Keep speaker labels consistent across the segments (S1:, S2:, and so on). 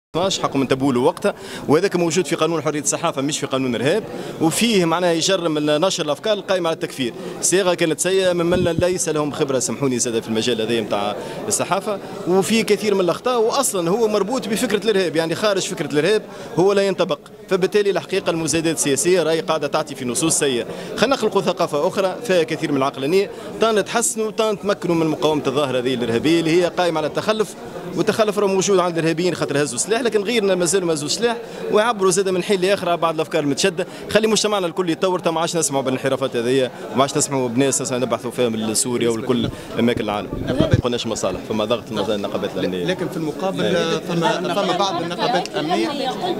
S1: حقهم انتبهوا له وقتها، وهذاك موجود في قانون حريه الصحافه مش في قانون الارهاب، وفيه معناها يجرم نشر الافكار القائمه على التكفير. صيغه كانت سيئه ممن ليس لهم خبره سامحوني زاد في المجال هذا نتاع الصحافه، وفي كثير من الاخطاء، واصلا هو مربوط بفكره الارهاب، يعني خارج فكره الارهاب هو لا ينطبق، فبالتالي الحقيقه المزايدات السياسيه راهي قاعده تعطي في نصوص سيئه. خلينا نخلقوا ثقافه اخرى فيها كثير من العقلانيه، تحسنوا تمكنوا من مقاومه الظاهره هذه الارهابيه اللي هي قائمه على التخلف، والتخلف راه موجود عند الارهابيين خاطر هزوا سلاح، لكن غيرنا مازالوا ما هزوا سلاح ويعبروا زاد من حين لاخر بعض الافكار المتشده، خلي مجتمعنا الكل يتطور. ما عادش نسمعوا بالانحرافات هذه، ما عادش نسمعوا بناس نبحثوا فيها من سوريا والكل اماكن العالم. ما قلناش مصالح، فما ضغط النقابات الامنيه،
S2: لكن في المقابل فما بعض النقابات الامنيه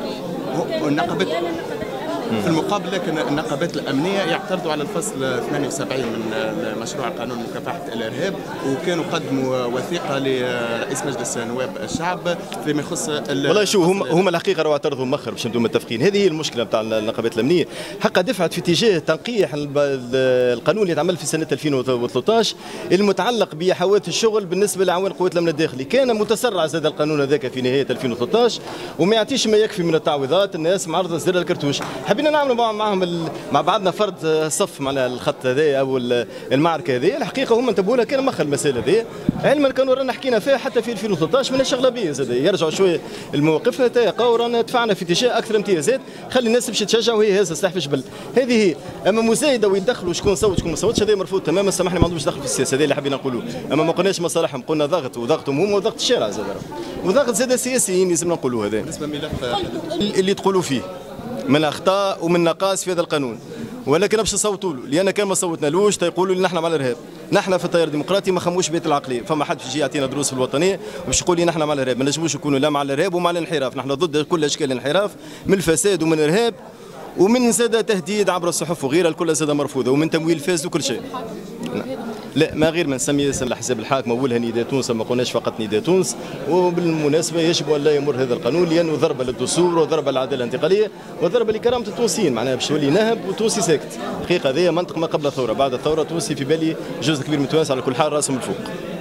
S2: في المقابل، لكن النقابات الامنيه يعترضوا على الفصل 78 من مشروع قانون مكافحه الارهاب، وكانوا قدموا وثيقه لرئيس مجلس نواب الشعب فيما يخص
S1: والله شو هم الحقيقه راهو اعترضوا مؤخر باش نبدو متفقين. هذه هي المشكله نتاع النقابات الامنيه، حقا دفعت في اتجاه تنقيح القانون اللي اتعمل في سنه 2013 المتعلق بحوادث الشغل بالنسبه لعوان قوات الامن الداخلي. كان متسرع زاد القانون هذاك في نهايه 2013 وما يعطيش ما يكفي من التعويضات، الناس معرضه زر الكرتوش. حبينا نعملوا معهم مع بعضنا فرض صف مع الخط هذا او المعركه هذه. الحقيقه هم انتبهوا لها كان مخ المساله هذه، علما كانوا رانا حكينا فيها حتى في 2013 من الشغله بيه زاد يرجعوا شويه المواقفنا تلقاو رانا دفعنا في اتجاه اكثر امتيازات، خلي الناس تمشي تشجع وهي هزه سلاح في جبل. هذه هي. اما مزايده ويدخلوا شكون صوت شكون ما صوتش هذا مرفوض تماما، سامحني ما عندهمش دخل في السياسه، هذا اللي حبينا نقولوه. اما ما قلناش مصالحهم، قلنا ضغط وضغطهم هم وضغط الشارع زاد، وضغط زاد السياسيين لازم نقولوا. هذا
S2: بالنسبه لملف
S1: اللي تقولوا فيه من اخطاء ومن نقائص في هذا القانون، ولكن باش نصوتوا له، لان كان ما صوتنالوش تيقولوا لي نحن مع الارهاب. نحن في التيار الديمقراطي ما خموش بيت العقليه، فما حد يجي يعطينا دروس في الوطنيه باش يقول لي نحن مع الارهاب. ما نجموش نكونوا لا مع الارهاب ومع الانحراف، نحن ضد كل اشكال الانحراف من الفساد ومن الارهاب ومن زاد تهديد عبر الصحف وغيرها، الكل زاد مرفوضه، ومن تمويل فاسد وكل شيء. لا ما غير ما نسمي اسم الحساب الحاكم اولها نداء تونس، ما قلناش فقط نداء تونس. وبالمناسبه يجب ان لا يمر هذا القانون لانه ضربه للدستور وضربه للعداله الانتقاليه وضربه لكرامه التونسيين، معناها باش يولي نهب وتونسي ساكت. الحقيقه هذه منطق ما قبل الثوره، بعد الثوره التونسي في بالي جزء كبير من التوانسه على كل حال راسهم الفوق.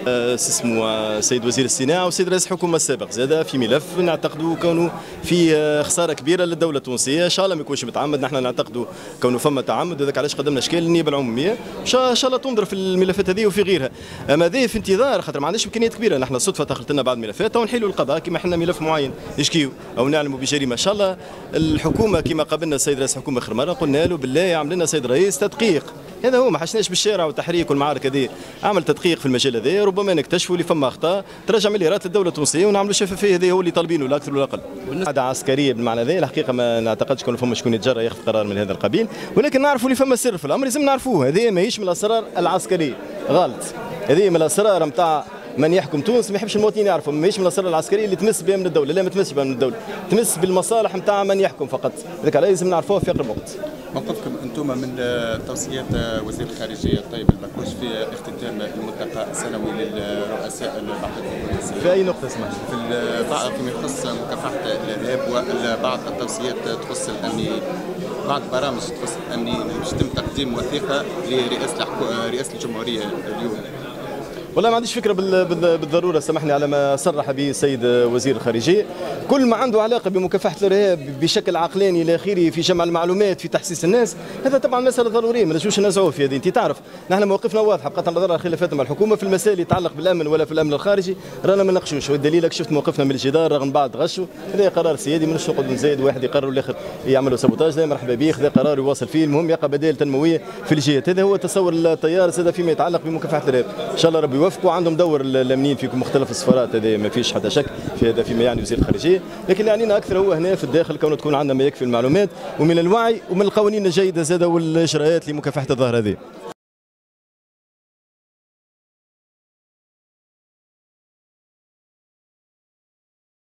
S1: اسمه سيد وزير الصناعه وسيد رئيس الحكومه السابق زاد في ملف نعتقدوا كونه في خساره كبيره للدوله التونسيه، ان شاء الله ما يكونش متعمد، نحن نعتقدوا كونه فما تعمد، وذاك علاش قدمنا اشكال النيابه العموميه ان شاء الله تنظر في الملفات هذه وفي غيرها. اما هذه في انتظار خاطر ما عندناش امكانيات كبيره، نحن صدفه دخلت لنا بعض الملفات او نحيلوا القضاء كما حنا ملف معين يشكيو او نعلموا بجريمه. ان شاء الله الحكومه كما قابلنا السيد رئيس الحكومه اخر مره قلنا له بالله يعمل لنا السيد رئيس تدقيق، هذا هو ما حشناش بالشارع والتحريك والمعارك هذه، عمل تدقيق في المجال هذا، ربما نكتشفوا اللي فما اخطاء ترجع مليارات للدوله التونسيه ونعملوا شفافيه، هذا هو اللي طالبينه لا اكثر ولا اقل. عاده عسكريه بالمعنى هذا الحقيقه ما نعتقدش كون فما شكون يتجرأ ياخذ قرار من هذا القبيل، ولكن نعرفوا اللي فما سر في الامر لازم نعرفوه، هذه ماهيش من الاسرار العسكريه، غلط، هذه من الاسرار نتاع من يحكم تونس، ما يحبش المواطنين يعرفوا، ماهيش من الاسرار العسكريه اللي تمس بها من الدوله، لا ما تمسش بها من الدوله، تمس بالمصالح نتاع من يحكم فقط، هذاك لازم نعرفوه في اقرب وقت.
S2: موقفكم انتم من توصيات وزير الخارجيه طيب البكوش في اختتام الملتقى السنوي للرؤساء البعثات الدبلوماسيه؟
S1: في اي نقطه اسمح
S2: فيما يخص مكافحه الارهاب وبعض التوصيات تخص الامنيين، بعض برامج تخص الامنيين باش يتم تقديم وثيقه لرئاسه الجمهوريه اليوم.
S1: والله ما عنديش فكره بالضروره، سامحني على ما صرح به السيد وزير الخارجيه، كل ما عنده علاقه بمكافحه الارهاب بشكل عقلاني الى اخره في جمع المعلومات في تحسيس الناس، هذا طبعا مساله ضروريه ما نجموش ننازعوا في هذه. انت تعرف نحن مواقفنا واضحه بقطع النظر عن خلافاتنا مع الحكومه في المسائل اللي يتعلق بالامن ولا في الامن الخارجي رانا ما نناقشوش، والدليل شفت موقفنا من الجدار رغم بعض غشوا، هذا قرار سيادي ماناش نقعدوا نزايد واحد يقرر والاخر يعملوا سابوتاج، لا مرحبا به، خذا قرار يواصل فيه، المهم يلقى بدائل تنمويه في الجهات، هذا هو تصور التيار زاد فيما يتعلق بمكافحه الارهاب. ان شاء الله ربي يوفقوا، عندهم دور الامنيين في مختلف السفارات، هذا ما فيش حتى شك في هذا فيما يعني وزير الخارجيه، لكن اللي يعنينا اكثر هو هنا في الداخل كون تكون عندنا ما يكفي المعلومات ومن الوعي ومن القوانين الجيده زاده والاجراءات لمكافحه الظاهره هذه.